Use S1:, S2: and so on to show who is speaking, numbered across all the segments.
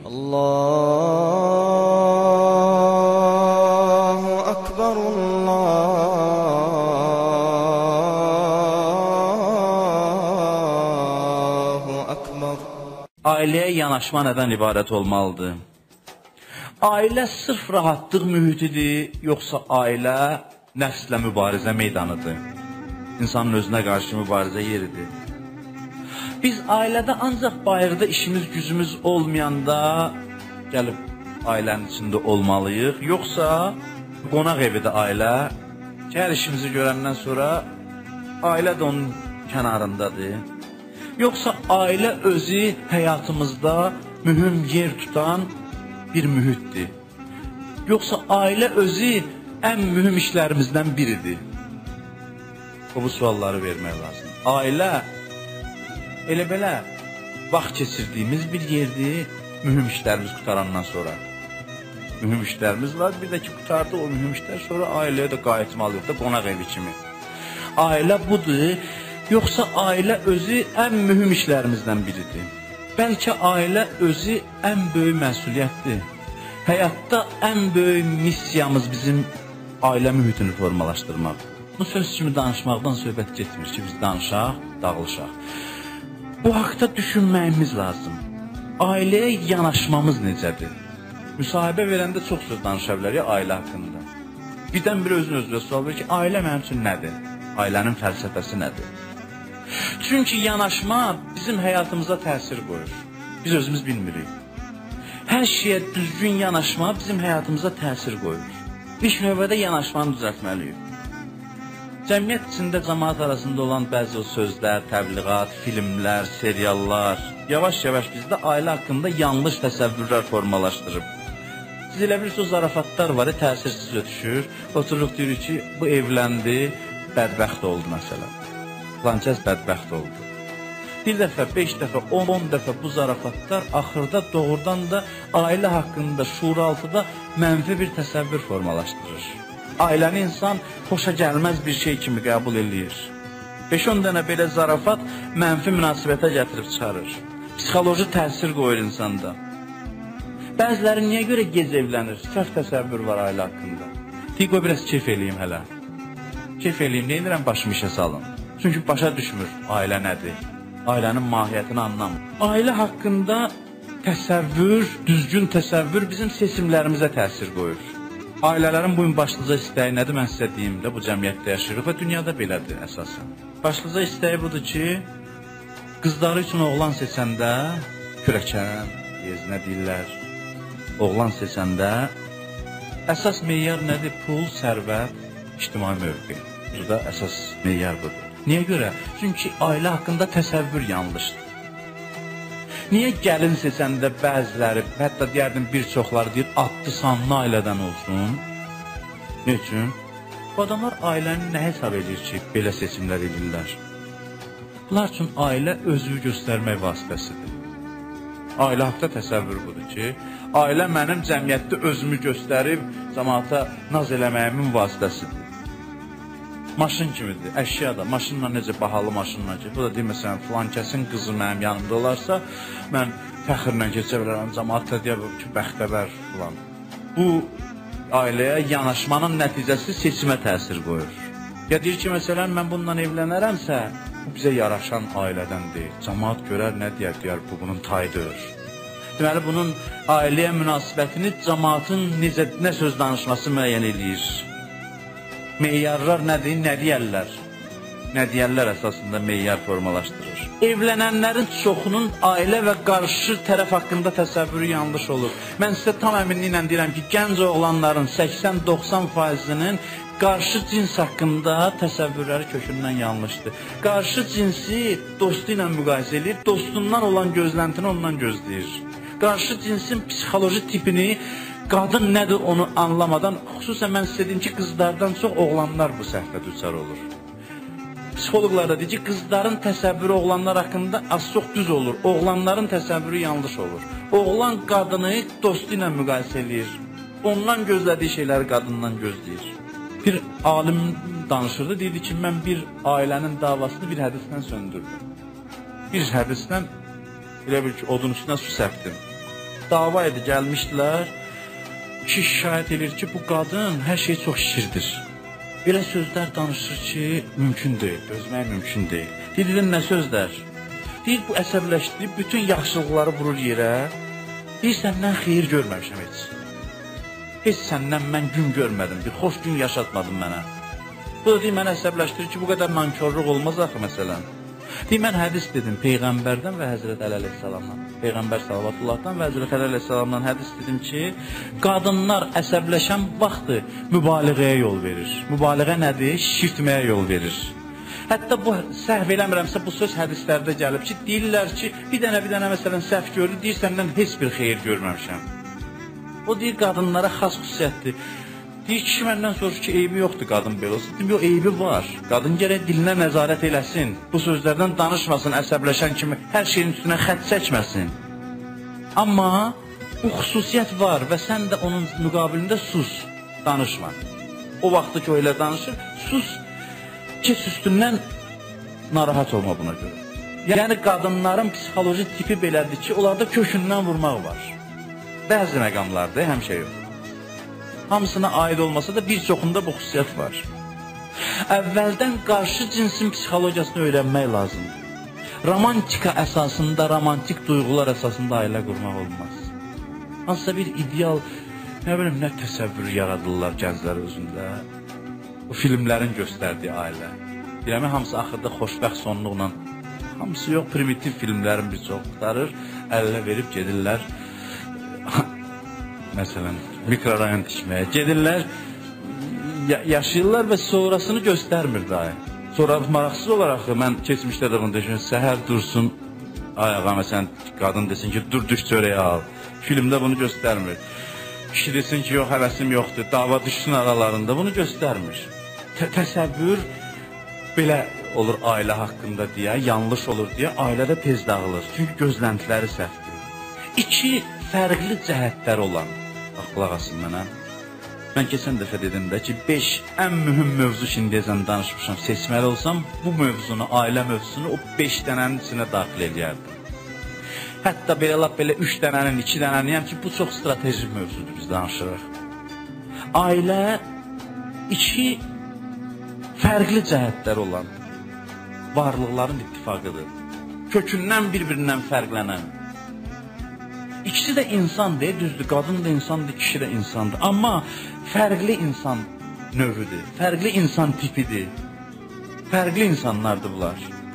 S1: Allahu Ekber, Allahu Ekber.
S2: Ailəyə yanaşma nədən ibarət olmalıdır? Ailə sırf rahatlıq mühitidir, yoxsa ailə nəfslə mübarizə meydanıdır? İnsanın özünə qarşı mübarizə yeridir. Biz ailədə ancaq bayırda işimiz, gücümüz olmayanda gəlib ailənin içində olmalıyıq, yoxsa qonaq evidə ailə, hər işimizi görəndən sonra ailə də onun kənarındadır. Yoxsa ailə özü həyatımızda mühüm yer tutan bir mühitdir. Yoxsa ailə özü ən mühüm işlərimizdən biridir. Bu sualları vermək lazım. Ailə elə belə vaxt keçirdiyimiz bir yerdir, mühüm işlərimiz qutarandan sonra. Mühüm işlərimiz var, bir də ki, qutardı o mühüm işlər, sonra ailəyə də qayıtmalıyıq da qonaq evi kimi. Ailə budur, yoxsa ailə özü ən mühüm işlərimizdən biridir. Bəlkə ailə özü ən böyük məsuliyyətdir. Həyatda ən böyük missiyamız bizim ailə mühitini formalaşdırmaq. Bu söz kimi danışmaqdan söhbət getmir ki, biz danışaq, dağılışaq. Bu haqda düşünməyimiz lazım. Ailəyə yanaşmamız necədir? Müsahibə verəndə çox söz danışa bilərik ailə haqqında. Birdən bir özünə sual verir ki, ailə mənim üçün nədir? Ailənin fəlsəfəsi nədir? Çünki yanaşma bizim həyatımıza təsir qoyur. Biz özümüz bilmirik. Hər şeyə düzgün yanaşma bizim həyatımıza təsir qoyur. İlk növbədə yanaşmanı düzəltməliyik. Cəmiyyət içində cəmaət arasında olan bəzi o sözlər, təbliğat, filmlər, seriallar yavaş-yavaş bizdə ailə haqqında yanlış təsəvvürlər formalaşdırıb. Siz elə bilirsiniz, o zarafatlar var, təsirsiz ötüşür. Otururuq deyirik ki, bu evləndi, bədbəxt oldu məsələn. Filankəs bədbəxt oldu. Bir dəfə, 5 dəfə, 10 dəfə bu zarafatlar axırda doğrudan da ailə haqqında şuuraltıda mənfi bir təsəvvür formalaşdırır. Ailəni insan xoşa gəlməz bir şey kimi qəbul eləyir. 5-10 dənə belə zarafat mənfi münasibətə gətirib çıxarır. Psixoloji təsir qoyur insanda. Bəziləri niyə görə gec evlənir? Səhv təsəvvür var ailə haqqında. Deyir, qoy biraz keyf eləyim hələ. Keyf eləyim, nə edirəm, başımı işə salın. Çünki başa düşmür ailə nədir? Ailənin mahiyyətini anlamır. Ailə haqqında təsəvvür, düzgün təsəvvür bizim seçimlərimizə təsir qoyur. Ailələrin bugün başlıca istəyi nədir? Mən sizə deyim də, bu cəmiyyətdə yaşayırıq və dünyada belədir əsasən. Başlıca istəyi budur ki, qızları üçün oğlan seçəndə, kürəkən, yezinə deyirlər, oğlan seçəndə əsas meyar nədir? Pul, sərvət, ictimai mövqe. Burada əsas meyar budur. Niyə görə? Çünki ailə haqqında təsəvvür yanlışdır. Niyə gəlin seçəndə bəziləri, hətta deyərdim bir çoxları deyir, adlı sanlı ailədən olsun? Ne üçün? Bu adamlar ailəni nə hesab edir ki, belə seçimlər edirlər? Bunlar üçün ailə özünü göstərmək vasitəsidir. Ailə haqda təsəvvür budur ki, ailə mənim cəmiyyətdə özümü göstərib, cəmaata naz eləməyimin vasitəsidir. Maşın kimidir, əşya da, maşınla necə bahalı maşınla ki, bu da deyir, məsələn, filankəsin qızı mənim yanımda olarsa, mən fəxrlə keçə bilərəm, cəmaat da deyir ki, bəxtəbər filan. Bu, ailəyə yanaşmanın nəticəsi seçimə təsir qoyur. Ya deyir ki, məsələn, mən bununla evlənərəmsə, bu bizə yaraşan ailədən deyil. Cəmaat görər, nə deyər, bu bunun tayıdır. Deməli, bunun ailəyə münasibətini cəmaatın nə söz danışması müəyyən eləyir. Meyyarlar nədir, nə deyərlər? Nə deyərlər əsasında meyyar formalaşdırır. Evlənənlərin çoxunun ailə və qarşı tərəf haqqında təsəvvürü yanlış olur. Mən sizə tam əminliklə deyirəm ki, gənc oğlanların 80-90%-nin qarşı cins haqqında təsəvvürləri kökündən yanlışdır. Qarşı cinsi dostu ilə müqayisə edir, dostundan olan gözləntini ondan gözləyir. Qarşı cinsin psixoloji tipini, qadın nədir onu anlamadan, xüsusən mən sizə deyim ki, qızlardan çox oğlanlar bu səhvə düçar olur. Psixoloqlar da deyir ki, qızların təsəvvürü oğlanlar haqqında az çox düz olur, oğlanların təsəvvürü yanlış olur. Oğlan qadını dostu ilə müqayisə edir, ondan gözlədiyi şeyləri qadından gözləyir. Bir alim danışırdı, deyirdi ki, mən bir ailənin davasını bir hədisdən söndürdüm. Bir hədisdən elə bir ki, odun üstünə su səpdim. dava idi, gəlmişdilər. Kişi şikayət edir ki, bu qadın hər şey çox şişirdir. Belə sözlər danışır ki, mümkün deyil, dözmək mümkün deyil. Deyir, nə sözlər? Deyir, bu əsəbləşdirib bütün yaxşılıqları vurur yerə. Deyir, səndən xeyir görməmişəm heç. Heç səndən mən gün görmədim, bir xoş gün yaşatmadın mənə. Bu da deyir, mənə əsəbləşdirir ki, bu qədər nankörlük olmaz axı məsələn. Deyir, mən hədis dedim Peyğəmbərdən və Həzrət Əli əleyhissalamdan. Peyğəmbər salavatıllahdan və Həzrət Əli əleyhissalamdan hədis dedim ki, qadınlar əsəbləşən vaxtı mübaliğəyə yol verir. Mübaliğə nədir? Şişirtməyə yol verir. Hətta bu səhv eləmirəmsə bu söz hədislərdə gəlib ki, deyirlər ki, bir dənə məsələn səhv görür, deyir səndən heç bir xeyir görməmişəm. O deyir qadınlara xas xüsusiyyətdir. Deyir kişi məndən soruşur ki, eybi yoxdur qadın belə olsun. Deyir, yox, eybi var. Qadın gərək dilinə nəzarət eləsin. Bu sözlərdən danışmasın, əsəbləşən kimi hər şeyin üstünə xətt çəkməsin. Amma bu xüsusiyyət var və sən də onun müqabilində sus, danışma. O vaxtı ki, o elə danışır, sus, kes üstündən narahat olma buna görə. Yəni qadınların psixoloji tipi belədir ki, onlarda kökündən vurmaq var. Bəzi məqamlarda həmişə yox. Hamısına aid olmasa da bir çoxunda bu xüsusiyyət var. Əvvəldən qarşı cinsin psixologiyasını öyrənmək lazımdır. Romantika əsasında, romantik duyğular əsasında ailə qurmaq olmaz. Hansısa bir ideal, nə təsəvvür yaradırlar gənclər özündə. Bu filmlərin göstərdiyi ailə. Deyəmi, hamısı axırda xoşbəxt sonluqla, hamısı yox, primitiv filmlərin bir çox tutarır, əlinə verib gedirlər. Məsələn, mikrorayon tikməyə gedirlər, yaşayırlar və sonrasını göstərmir dahi. Sonra maraqsız olaraq mən keçmişdə də bunu düşünürüm, səhər dursun, ayağa məsələn, qadın desin ki, dur düş çörəyə al. Filmdə bunu göstərmir. Kişi desin ki, yox, həvəsim yoxdur, dava düşsün aralarında, bunu göstərmir. Təsəvvür belə olur ailə haqqında deyə, yanlış olur deyə, ailədə tez dağılır. Çünki gözləntiləri səhvdir. İki fərqli cəhətlər olan, qulaq asın mənə. Mən keçən dəfə dedim də ki, 5 ən mühüm mövzu şimdiyəcən danışmışam, seçməli olsam, bu mövzunu, ailə mövzusunu o 5 dənənin içinə daxil edərdim. Hətta belə 3 dənənin, 2 dənənin, yəni ki, bu çox stratejik mövzudur biz danışırıq. Ailə iki fərqli cəhətlər olan varlıqların ittifaqıdır. Kökündən bir-birindən fərqlənən. İkisi də insandır, düzdür, qadın da insandır, kişi də insandır. Amma fərqli insan növüdür, fərqli insan tipidir. Fərqli insanlardır bunlar.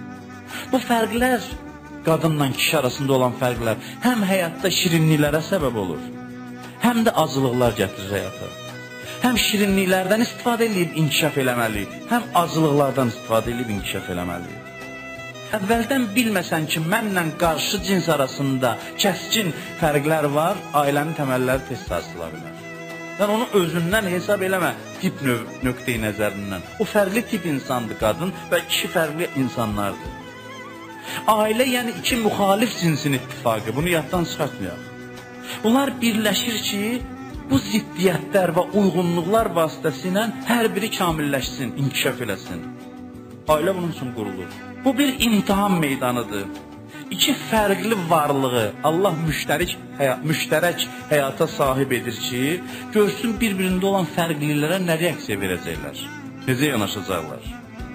S2: Bu fərqlər, qadınla kişi arasında olan fərqlər həm həyatda şirinliklərə səbəb olur, həm də acılıqlar gətirir həyata. Həm şirinliklərdən istifadə edib inkişaf eləməliyik, həm acılıqlardan istifadə edib inkişaf eləməliyik. Əvvəldən bilməsən ki, mənlə qarşı cins arasında kəskin fərqlər var, ailənin təməlləri tez sarsıla bilər. Sən onu özündən hesab eləmə, tip nöqteyi nəzərindən. O fərqli tip insandır qadın və kişi fərqli insanlardır. Ailə yəni iki müxalif cinsin ittifaqı, bunu yaddan çıxartmayaq. Bunlar birləşir ki, bu ziddiyyətlər və uyğunluqlar vasitəsilə hər biri kamilləşsin, inkişaf eləsin. Ailə bunun üçün qurulur. Bu bir imtihan meydanıdır. İki fərqli varlığı Allah müştərək həyata sahib edir ki, görsün bir-birində olan fərqliliklərə nə reaksiya verəcəklər, necə yanaşacaqlar.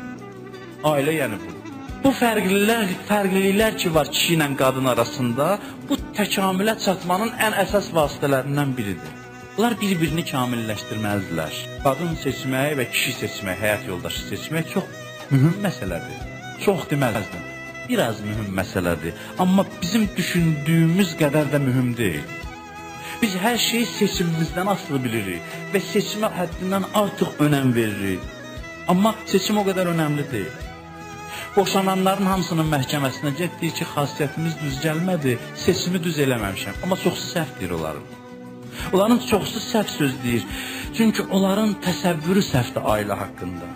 S2: Ailə yəni bu. Bu fərqliliklər ki var kişi ilə qadın arasında, bu təkamülə çatmanın ən əsas vasitələrindən biridir. Bunlar bir-birini kamilləşdirməlidirlər. Qadın seçmək və kişi seçmək, həyat yoldaşı seçmək çox mühüm məsələdir. Çox deməzdim, biraz mühüm məsələdir. Amma bizim düşündüyümüz qədər də mühüm deyil. Biz hər şeyi seçimimizdən asılı bilirik və seçimə həddindən artıq önəm veririk. Amma seçim o qədər önəmli deyil. Boşananların hamısının məhkəməsinə getdiyi ki, xasiyyətimiz düz gəlmədi, seçimi düz eləməmişəm. Amma çoxsu səhv deyir onların. Onların çoxsu səhv söz deyir. Çünki onların təsəvvürü səhvdir ailə haqqında.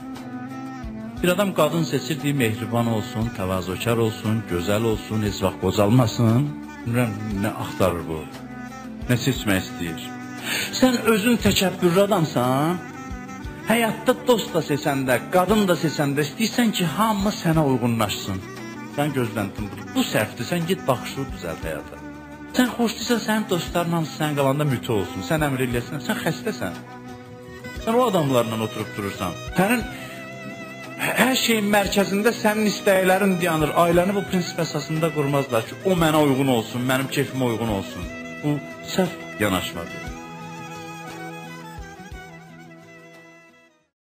S2: Bir adam qadın seçir, deyir, mehriban olsun, təvazökar olsun, gözəl olsun, heç vaxt qocalmasın. Bilmirəm, nə axtarır bu? Nə seçmək istəyir? Sən özün təkəbbürlü adamsan, həyatda dost da seçəndə, qadın da seçəndə istəyirsən ki, hamı sənə uyğunlaşsın. Sən gözləntin budur. Bu səhvdir, sən git baxışını düzəlt həyata. Sən xoşduysan, sənin dostların hamısı sən qalanda mütə olsun. Sən əmr eləyəsən, sən xəstəsən. Sən o adamlarla oturub durursan. Sənin hər şeyin mərkəzində sənin istəklərin dayanır. Ailəni bu prinsip əsasında qurmazlar ki, o mənə uyğun olsun, mənim keyfimə uyğun olsun. Bu səhv yanaşmadır.